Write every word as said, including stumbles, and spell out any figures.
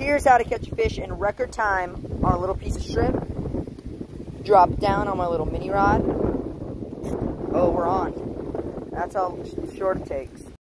Here's how to catch a fish in record time on a little piece of shrimp. Drop it down on my little mini rod. Oh, we're on. That's how short it takes.